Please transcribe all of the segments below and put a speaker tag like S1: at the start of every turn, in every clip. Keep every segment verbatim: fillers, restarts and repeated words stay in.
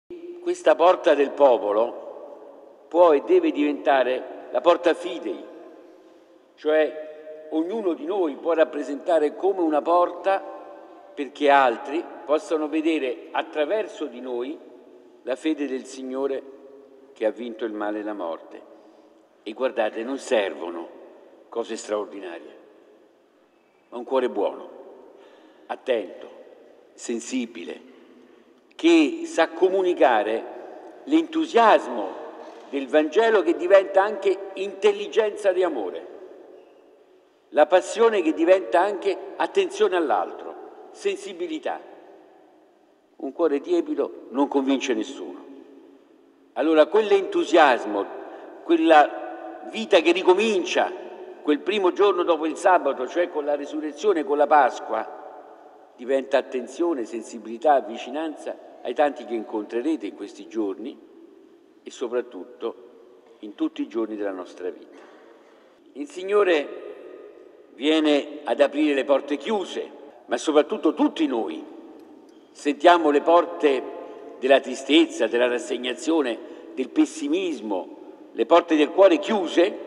S1: Questa porta del popolo può e deve diventare la porta fidei, cioè ognuno di noi può rappresentare come una porta perché altri possano vedere attraverso di noi la fede del Signore che ha vinto il male e la morte. E guardate, non servono cose straordinarie, ma un cuore buono, attento, sensibile, che sa comunicare l'entusiasmo del Vangelo che diventa anche intelligenza di amore, la passione che diventa anche attenzione all'altro, sensibilità. Un cuore tiepido non convince nessuno. Allora quell'entusiasmo, quella vita che ricomincia quel primo giorno dopo il sabato, cioè con la risurrezione, con la Pasqua, diventa attenzione, sensibilità, vicinanza ai tanti che incontrerete in questi giorni e soprattutto in tutti i giorni della nostra vita. Il Signore viene ad aprire le porte chiuse, ma soprattutto tutti noi sentiamo le porte della tristezza, della rassegnazione, del pessimismo, le porte del cuore chiuse,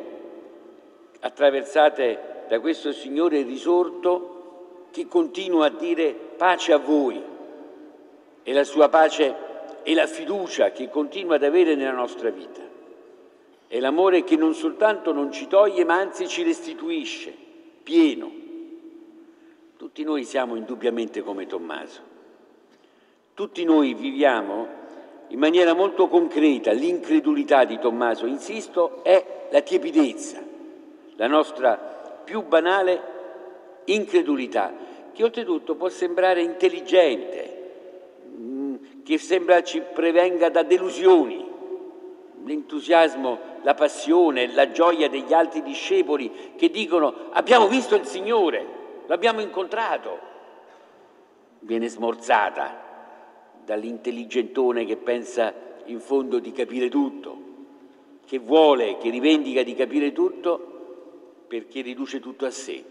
S1: attraversate da questo Signore risorto che continua a dire pace a voi, e la sua pace è la fiducia che continua ad avere nella nostra vita. È l'amore che non soltanto non ci toglie, ma anzi ci restituisce, pieno. Tutti noi siamo indubbiamente come Tommaso. Tutti noi viviamo in maniera molto concreta l'incredulità di Tommaso. Insisto, è la tiepidezza, la nostra più banale incredulità, che oltretutto può sembrare intelligente, che sembra ci prevenga da delusioni. L'entusiasmo, la passione, la gioia degli altri discepoli che dicono abbiamo visto il Signore, l'abbiamo incontrato, viene smorzata dall'intelligentone che pensa in fondo di capire tutto, che vuole, che rivendica di capire tutto perché riduce tutto a sé.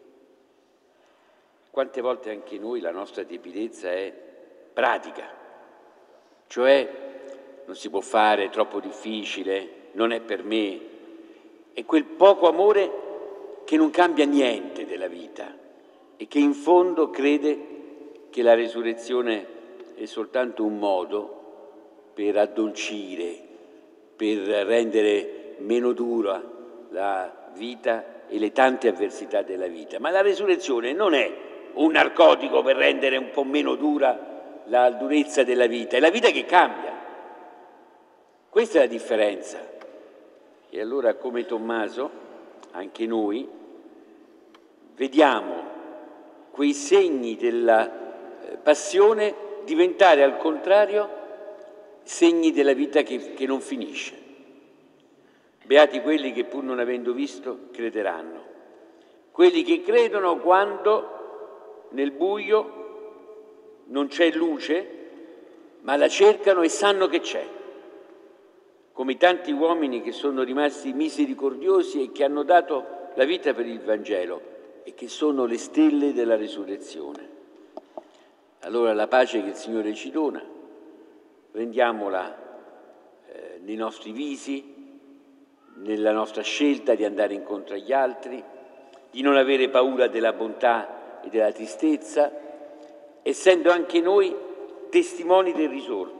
S1: Quante volte anche noi la nostra tiepidezza è pratica, cioè non si può fare, è troppo difficile, non è per me. È quel poco amore che non cambia niente della vita e che in fondo crede che la resurrezione è soltanto un modo per addolcire, per rendere meno dura la vita e le tante avversità della vita. Ma la resurrezione non è un narcotico per rendere un po' meno dura la durezza della vita, è la vita che cambia. Questa è la differenza. E allora, come Tommaso, anche noi vediamo quei segni della passione diventare al contrario segni della vita che, che non finisce. Beati quelli che pur non avendo visto crederanno, quelli che credono quando nel buio non c'è luce, ma la cercano e sanno che c'è. Come tanti uomini che sono rimasti misericordiosi e che hanno dato la vita per il Vangelo e che sono le stelle della risurrezione. Allora la pace che il Signore ci dona, rendiamola eh, nei nostri visi, nella nostra scelta di andare incontro agli altri, di non avere paura della bontà e della tristezza, essendo anche noi testimoni del risorto,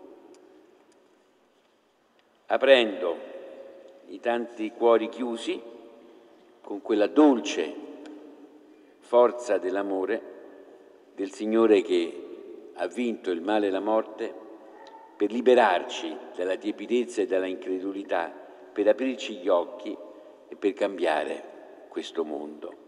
S1: aprendo i tanti cuori chiusi con quella dolce forza dell'amore del Signore che ha vinto il male e la morte per liberarci dalla tiepidezza e dalla incredulità, per aprirci gli occhi e per cambiare questo mondo.